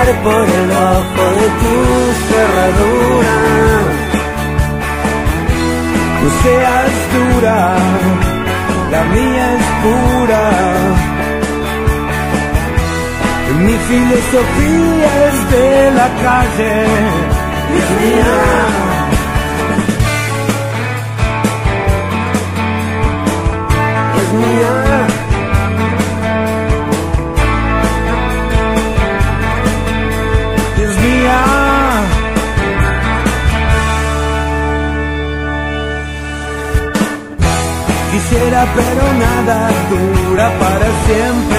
mirar por el ojo de tu cerradura. Tú seas dura, la mía es pura. Mi filosofía es de la calle, es mía. Es mía. Es mía. Quisiera, pero nada dura para siempre.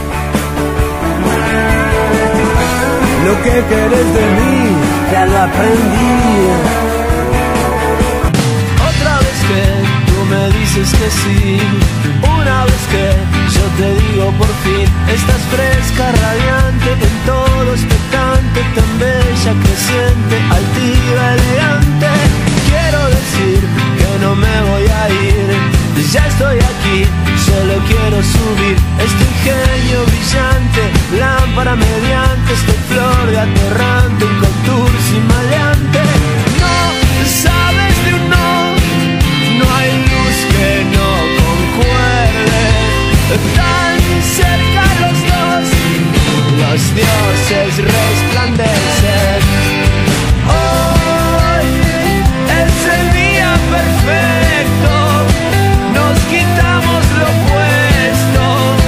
Lo que querés de mí, ya lo aprendí. Otra vez que tú me dices que sí, una vez que yo te digo por fin, estás fresca, radiante, en todo expectante, tan bella, creciente, altiva, elegante. Quiero decir que no me voy a ir, ya estoy aquí, solo quiero subir este ingenio brillante, lámpara mediante, este flor de aterrante, un contour sin maleante. No sabes de un no, no hay luz que no concuerde, tan cerca los dos, los dioses resplandecen. Hoy es el día perfecto, nos quitamos lo puesto,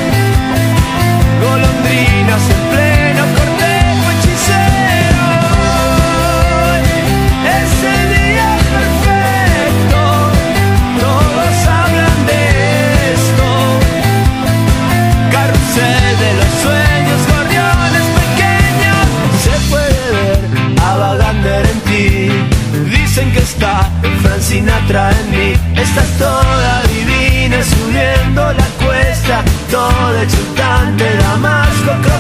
golondrinas en pleno cortejo hechicero. Hoy es el día perfecto, todos hablan de esto, carrusel de los sueños, gorriones pequeños, se puede ver a Wagner en ti. Dicen que está Frank Sinatra en mí. Estás toda divina subiendo la cuesta, toda exultante, Damasco.